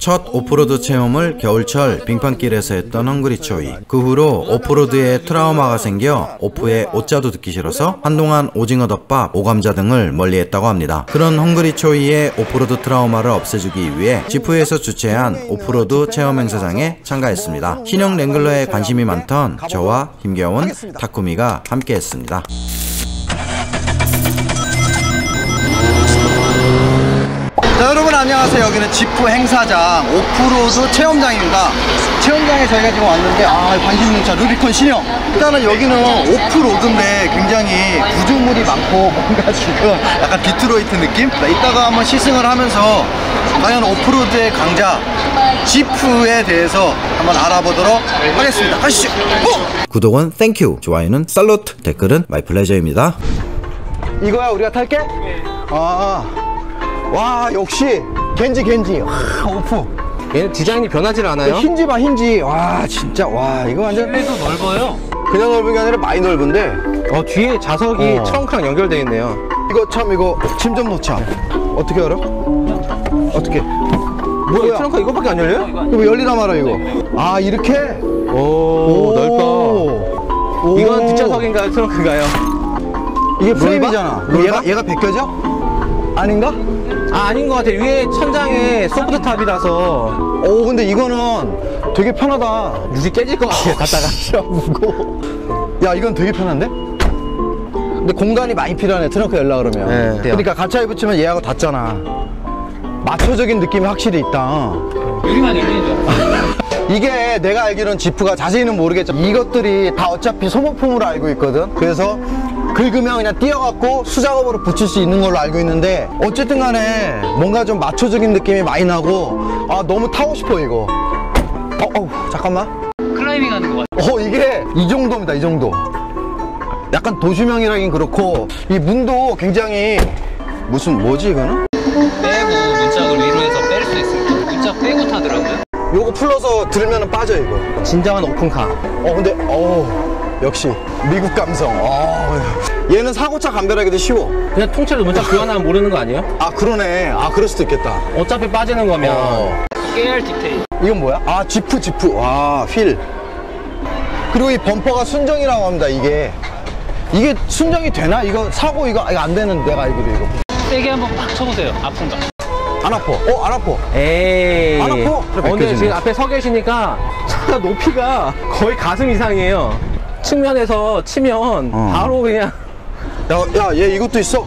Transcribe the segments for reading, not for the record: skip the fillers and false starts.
첫 오프로드 체험을 겨울철 빙판길에서 했던 헝그리 초이. 그 후로 오프로드에 트라우마가 생겨 오프에 오짜도 듣기 싫어서 한동안 오징어 덮밥, 오감자 등을 멀리했다고 합니다. 그런 헝그리 초이의 오프로드 트라우마를 없애주기 위해 지프에서 주최한 오프로드 체험 행사장에 참가했습니다. 신형 랭글러에 관심이 많던 저와 힘겨운 타쿠미가 함께했습니다. 자, 여러분 안녕하세요. 여기는 지프 행사장 오프로드 체험장입니다. 체험장에 저희가 지금 왔는데 관심 있는 차 루비콘 신형. 일단은 여기는 오프로드인데 굉장히 구조물이 많고 뭔가 지금 약간 디트로이트 느낌? 이따가 한번 시승을 하면서 과연 오프로드의 강자 지프에 대해서 한번 알아보도록 하겠습니다. 가시죠. 구독은 땡큐, 좋아요는 살루트, 댓글은 마이 플레저입니다. 이거야 우리가 탈게? 와, 역시 겐지 오프. 얘는 디자인이 변하질 않아요. 힌지 봐, 힌지. 와, 진짜. 와, 이거 완전 실내도 넓어요. 그냥 넓은 게 아니라 많이 넓은데 뒤에 자석이 트렁크랑 연결되어 있네요. 이거 참, 이거 짐 좀 놓자. 어떻게 열어? 어떻게? 뭐야, 트렁크 이거밖에 안 열려요? 이거 열리나 말아 이거. 아, 이렇게? 오, 넓다. 이건 뒷좌석인가요, 트렁크인가요? 이게 프레임이잖아. 얘가 벗겨져? 아닌가? 아닌 것 같아. 위에 천장에 소프트 탑이라서. 근데 이거는 되게 편하다. 유리 깨질 것 같아요, 갔다가. 진짜 무거워. 야, 이건 되게 편한데? 근데 공간이 많이 필요하네, 트렁크 열라 그러면. 네. 그러니까 가차에 붙이면 얘하고 닿잖아. 마초적인 느낌이 확실히 있다. 유리만 열리죠. 이게 내가 알기로는 지프가 자세히는 모르겠지만 이것들이 다 어차피 소모품으로 알고 있거든. 그래서 긁으면 그냥 띄어갖고 수작업으로 붙일 수 있는 걸로 알고 있는데, 어쨌든 간에 뭔가 좀 마초적인 느낌이 많이 나고, 너무 타고 싶어 이거. 잠깐만. 클라이밍 하는 것 같아. 이게 이 정도입니다. 이 정도. 약간 도시명이라긴 그렇고, 이 문도 굉장히 뭐지 이거는? 빼고 문짝을 위로 해서 뺄 수 있습니다. 문짝 빼고 타더라고요. 요거 풀러서 들으면 빠져 이거. 진정한 오픈카. 근데 역시 미국 감성. 얘는 사고차 감별하기도 쉬워. 그냥 통째로 문짝 교환하면 모르는 거 아니에요? 그러네. 그럴 수도 있겠다. 어차피 빠지는 거면. 깨알 디테일. 이건 뭐야? 지프. 휠. 그리고 이 범퍼가 순정이라고 합니다. 이게 순정이 되나? 이거 사고 이거 안 되는, 내가 알기로 이거. 세게 한번 팍 쳐보세요. 아픈가? 안 아파. 안 아파. 에이. 안 아파. 근데 지금 앞에 서 계시니까 차 높이가 거의 가슴 이상이에요. 측면에서 치면 바로 그냥. 야, 얘 이것도 있어.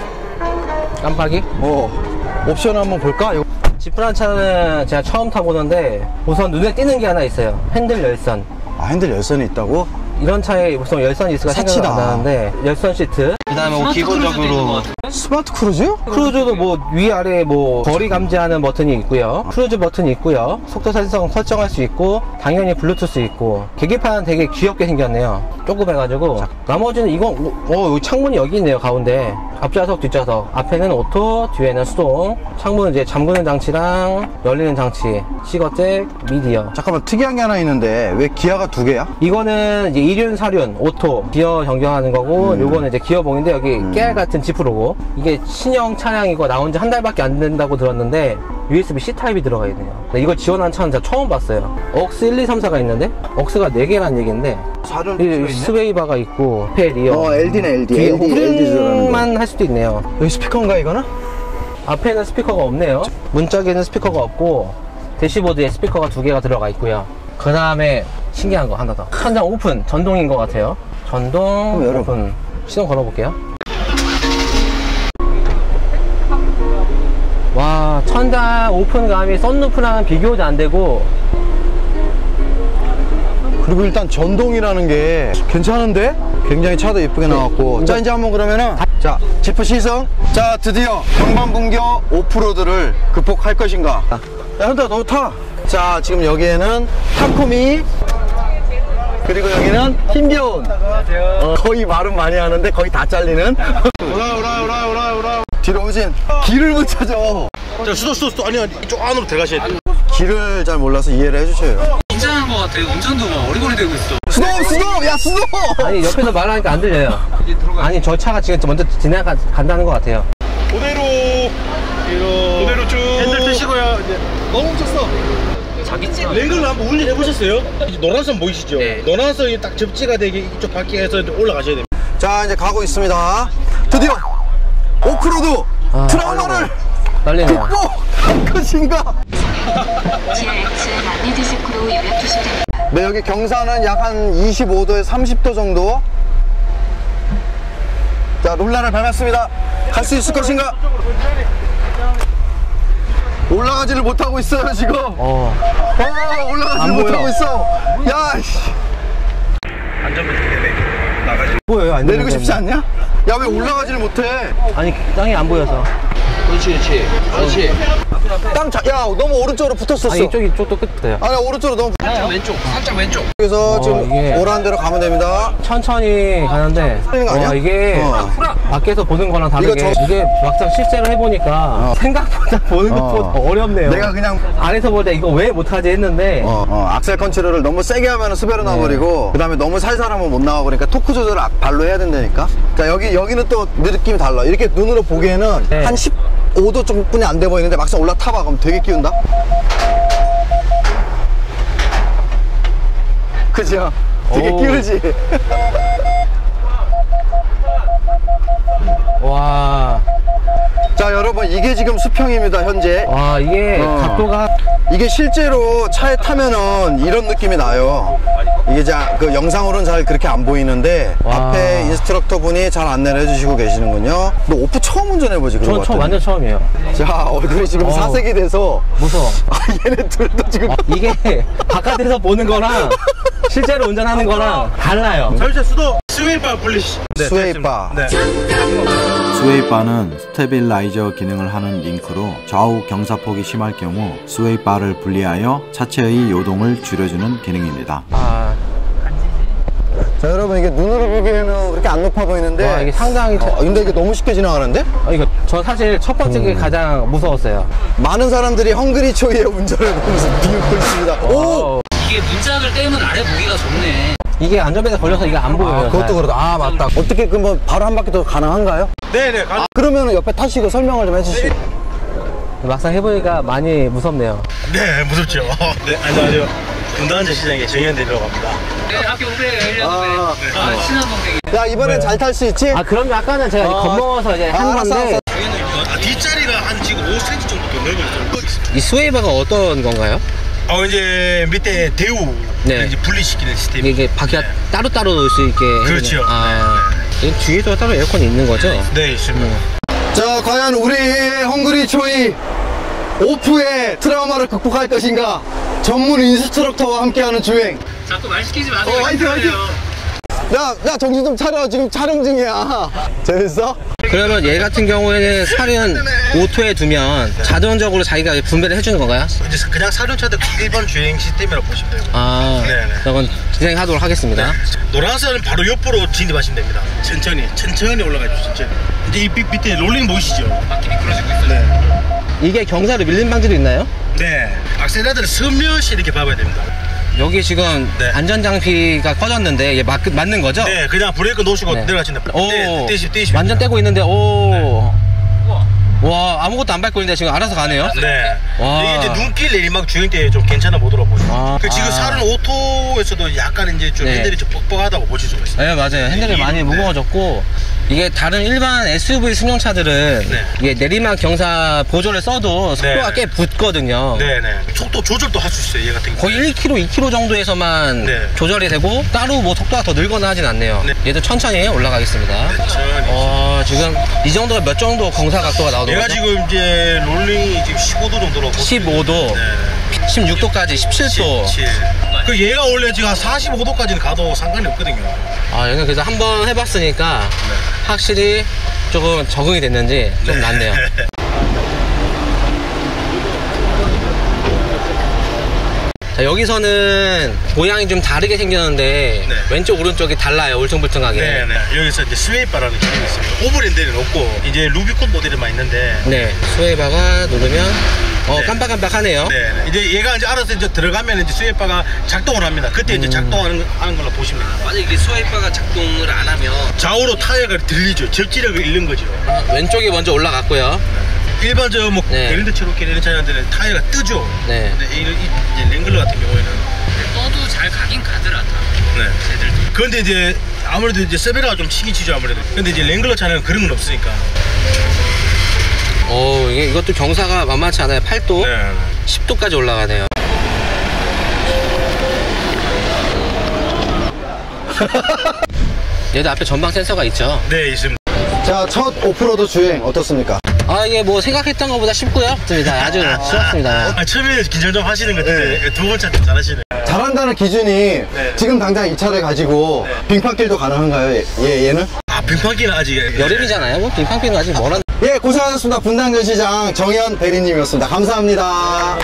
깜빡이? 옵션 한번 볼까? 지프라는 차는 제가 처음 타보는데 우선 눈에 띄는 게 하나 있어요. 핸들 열선. 핸들 열선이 있다고? 이런 차에 보통 열선 있을까 생각 안 나는데, 열선 시트. 그 다음에 기본적으로 스마트 크루즈? 크루즈도 위아래 거리 감지하는 버튼이 있고요. 크루즈 버튼이 있고요. 속도 설정할 수 있고, 당연히 블루투스 있고. 계기판은 되게 귀엽게 생겼네요. 조그매가지고. 나머지는 이건 창문이 여기 있네요, 가운데. 앞좌석, 뒷좌석. 앞에는 오토, 뒤에는 수동. 창문은 이제 잠그는 장치랑 열리는 장치. 시거잭, 미디어. 잠깐만, 특이한 게 하나 있는데 왜 기아가 두 개야? 이거는 이제 이륜, 사륜, 오토, 기어 변경하는 거고, 요거는 이제 기어봉인데 여기 깨알 같은 지프 로고. 이게 신형 차량이고 나온 지 한 달밖에 안 된다고 들었는데 USB-C 타입이 들어가 있네요. 이걸 지원하는 차는 제가 처음 봤어요. 억스 1, 2, 3, 4가 있는데 억스가 4개란 얘기인데, 스웨이바가 있고, 앞에 리어, LD네, LD. 뒤에 후륜만 할 수도 있네요. 여기 스피커인가 이거는? 앞에는 스피커가 없네요. 문짝에는 스피커가 없고, 대시보드에 스피커가 2개가 들어가 있고요. 그 다음에 신기한 거 하나 더. 천장 오픈, 전동인 것 같아요. 전동 오픈. 시동 걸어볼게요. 와, 천장 오픈감이 썬루프랑 비교도 안 되고. 그리고 일단 전동이라는 게 괜찮은데? 굉장히 차도 예쁘게 나왔고. 자, 이제 한번 그러면은, 지프 시승. 자, 드디어 경방분교 오프로드를 극복할 것인가? 야, 현타, 너 타. 자, 지금 여기에는 타쿠미, 그리고 여기는 힘겨운. 거의 말은 많이 하는데 거의 다 잘리는. 오라. 뒤로 오신. 길을 못 찾아. 자, 수도. 아니, 이쪽 안으로 들어가셔야 돼. 길을 잘 몰라서 이해를 해주셔요. 긴장한 것 같아요. 운전도 막 어리버리 되고 있어. 수도! 아니, 옆에서 말하니까 안 들려요. 아니, 저 차가 지금 먼저 지나간다는 것 같아요. 그대로 쭉. 핸들 뜨시고요. 이제. 너무 훔쳤어. 자기 차. 랭글로 한번 운전해 보셨어요? 이제 노란선 보이시죠? 네. 노란선이 딱 접지가 되게 이쪽 바퀴에서 올라가셔야 됩니다. 자, 이제 가고 있습니다. 드디어 오프로드 트라우마를 떨리네요. 극복할 것인가? 지하 X 안내 데스크로 연락 주시면 됩니다. 네, 여기 경사는 약 한 25도에서 30도 정도. 자, 롤라를 밟았습니다. 갈 수 있을 것인가? 올라가지를 못하고 있어요, 지금. 올라가지를 못하고 있어. 야, 씨. 안전벨트 때문에 나가지. 보여요? 안 내리고 되는데. 싶지 않냐? 야, 왜 올라가지를 못해? 아니, 땅이 안 보여서. 그렇지. 땅, 야, 너무 오른쪽으로 붙었었어. 아니, 이쪽도 끝이에요. 아니, 오른쪽으로 너무 살짝 왼쪽. 그래서 지금 이게- 오라는 대로 가면 됩니다. 천천히 가는데 틀린 거 아니야? 이게 밖에서 보는 거랑 다르게 이거 이게 막상 실제로 해보니까 생각보다 보는 것보다 어렵네요. 내가 그냥 안에서 볼 때 이거 왜 못하지 했는데 악셀 컨트롤을 너무 세게 하면 수배로 나버리고 그 다음에 너무 살살하면 못 나가버리니까 토크 조절을 발로 해야 된다니까. 자, 여기는 또 느낌이 달라. 이렇게 눈으로 보기에는 네. 한 15도 정도뿐이 안 돼 보이는데 막상 올라타봐 그럼 되게 끼운다. 그죠? 되게 오. 끼우지. 와, 자, 여러분, 이게 지금 수평입니다, 현재. 와 이게 각도가 이게 실제로 차에 타면은 이런 느낌이 나요. 이게 그 영상으로는 잘 그렇게 안 보이는데 와. 앞에 인스트럭터 분이 잘 안내를 해주시고 계시는군요. 너 오프 처음 운전해보지? 그런 거 전 같더니. 완전 처음이에요. 자, 얼굴이 지금 사색이 돼서 무서워. 얘네 둘도 지금 이게 바깥에서 보는 거랑 실제로 운전하는 거랑 달라요. 잠시 수도 스웨이바 분리시. 스웨이바. 네. 스웨이바는 스테빌라이저 기능을 하는 링크로 좌우 경사폭이 심할 경우 스웨이바를 분리하여 차체의 요동을 줄여주는 기능입니다. 자, 여러분, 이게 눈으로 보기에는 그렇게 안 높아 보이는데 와, 이게 상당히 근데 이게 너무 쉽게 지나가는데? 이거 저 사실 첫 번째 게 가장 무서웠어요. 많은 사람들이 헝그리 초이의 운전을 보면서 비웃고 있습니다. 오! 이게 문짝을 떼면 아래 보기가 좋네. 이게 안전벨트 걸려서 이게 안 보여요. 그것도 잘. 그렇다. 아, 맞다. 어떻게 그러면 바로 한 바퀴 더 가능한가요? 네네. 그러면 옆에 타시고 설명을 좀 해주시죠. 막상 해보니까 많이 무섭네요. 네, 무섭죠. 네, 안녕하세요. 분당한자 시장의 정현대라고 합니다. 네, 학교 후배 1년 후배. 친한 동생이. 야, 이번엔 잘 탈 수 있지? 그럼요. 아까는 제가 겁먹어서 이제 한 알았어, 건데 알았어. 뒷자리가 한 지금 5cm 정도 더 넓어졌어요. 이 스웨이바가 어떤 건가요? 이제 밑에 대우 네. 이제 분리시키는 시스템이. 이게 바퀴가 따로따로 놓을 수 있게 해주는- 그렇죠. 이 뒤에도 따로 에어컨이 있는 거죠? 네, 있습니다. 자, 과연 우리 헝그리 초이 오프의 트라우마를 극복할 것인가? 전문 인스트럭터와 함께하는 주행. 자꾸 말 시키지 마세요. 화이팅, 화이팅! 야, 정신 좀 차려. 지금 촬영 중이야. 재밌어? 그러면 얘 같은 경우에는 살은 오토에 두면 자동적으로 자기가 분배를 해주는 건가요? 이제 그냥 사륜차들 일반 주행 시스템이라고 보시면 돼요. 네네. 그건 진행하도록 하겠습니다. 노란선은 바로 옆으로 진입하시면 됩니다. 천천히 올라가십시오. 천천히. 이제 이 밑에 롤링 보이시죠? 바퀴 미끄러지고 있어요. 네. 이게 경사로 밀림 방지도 있나요? 네. 악셀레터를 서며시 이렇게 밟아야 됩니다. 여기 지금 네. 안전장비가 꺼졌는데 얘 맞는 거죠? 네, 그냥 브레이크 놓으시고 네. 내려가시면 됩니다. 오, 네, 떼시면 완전 떼고 있는데, 오. 와, 아무것도 안 밟고 있는데 지금 알아서 가네요? 네. 와. 이게 이제 눈길 내리막 주행 때 좀 괜찮아 보더라고요. 지금 아. 사륜 오토에서도 약간 이제 좀 네. 핸들이 좀 뻑뻑하다고 보실 수가 있어요. 네, 맞아요. 핸들이 많이 네. 무거워졌고, 이게 다른 일반 SUV 승용차들은 네. 이게 내리막 경사 보조를 써도 속도가 네. 꽤 붙거든요. 네네. 속도 조절도 할 수 있어요, 얘 같은 경우. 거의 1km, 2km 정도에서만 네. 조절이 되고 따로 뭐 속도가 더 늘거나 하진 않네요. 네. 얘도 천천히 올라가겠습니다. 천천히. 지금 이 정도가 몇 정도 경사 각도가 나오는 얘가 거죠? 지금 이제 롤링이 지금 15도 정도로. 15도, 네. 16도까지 17도. 17. 그 얘가 원래 지금 한 45도까지는 가도 상관이 없거든요. 얘는 그래서 한번 해봤으니까 확실히 조금 적응이 됐는지 좀 낫네요. 자, 여기서는 모양이 좀 다르게 생겼는데 네. 왼쪽 오른쪽이 달라요. 울퉁불퉁하게. 네네. 여기서 이제 스웨이바라는 기능이 있습니다. 오버랜드는 없고 이제 루비콘 모델만 있는데. 네, 스웨이바가 누르면 네. 깜빡깜빡하네요. 네. 이제 얘가 이제 알아서 이제 들어가면 이제 스웨이바가 작동을 합니다. 그때 이제 작동하는 걸로 보시면 됩니다. 만약 이게 스와이파가 작동을 안 하면 좌우로 타이어가 들리죠. 접지력을 잃는 거죠. 왼쪽이 먼저 올라갔고요. 일반적으로 뭐 네. 그랜드 체로키 이런 차량들은 타이어가 뜨죠. 네. 근데 이제 랭글러 같은 경우에는 떠도 잘 가긴 가더라 다. 네. 쟤들도. 그런데 이제 아무래도 이제 세베라가 좀 치긴 치죠 아무래도. 근데 이제 랭글러 차량은 그런 건 없으니까. 오, 이것도 경사가 만만치 않아요. 8도, 네. 10도까지 올라가네요. 얘도 앞에 전방 센서가 있죠. 네 있습니다. 자, 첫 오프로드 주행 어떻습니까? 아, 이게 뭐 생각했던 것보다 쉽고요. 아주 쉬웠습니다. 아, 처음에 긴장 좀 하시는 것 같은데 두 번째 좀 잘하시네. 잘한다는 기준이 지금 당장 이 차를 가지고 빙판길도 가능한가요? 얘는? 아 빙판기는 아직 여름이잖아요. 뭐 빙판길은 아직 멀었. 예, 고생하셨습니다. 분당전시장 정현 대리님이었습니다. 감사합니다.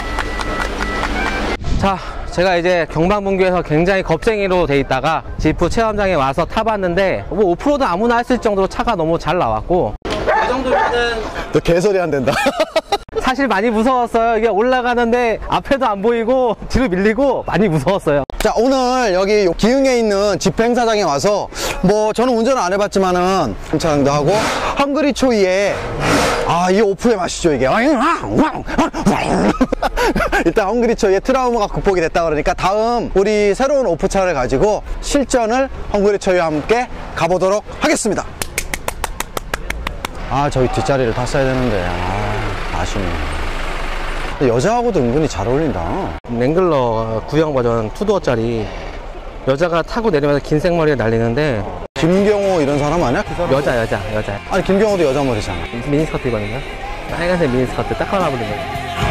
자, 제가 이제 경방분교에서 굉장히 겁쟁이로 돼 있다가 지프 체험장에 와서 타봤는데 뭐 오프로드 아무나 했을 정도로 차가 너무 잘 나왔고, 이 정도면은 너 개소리 안 된다. 사실 많이 무서웠어요. 이게 올라가는데 앞에도 안 보이고 뒤로 밀리고 많이 무서웠어요. 자, 오늘 여기 기흥에 있는 지프 행사장에 와서 뭐 저는 운전을 안 해봤지만은 차량도 하고 헝그리 초이에 이 오프의 맛이죠 이게. 일단 헝그리 초이의 트라우마가 극복이 됐다 그러니까 다음 우리 새로운 오프차를 가지고 실전을 헝그리 초이와 함께 가보도록 하겠습니다. 저기 뒷자리를 탔어야 되는데 아쉽네. 근데 여자하고도 은근히 잘 어울린다. 랭글러 구형 버전 투도어짜리 여자가 타고 내리면서 긴 생머리에 날리는데, 김경호 이런 사람 아니야? 여자. 아니 김경호도 여자 머리잖아. 미니스커트거든요. 빨간색 미니스커트 딱 하나 부르는 거예요.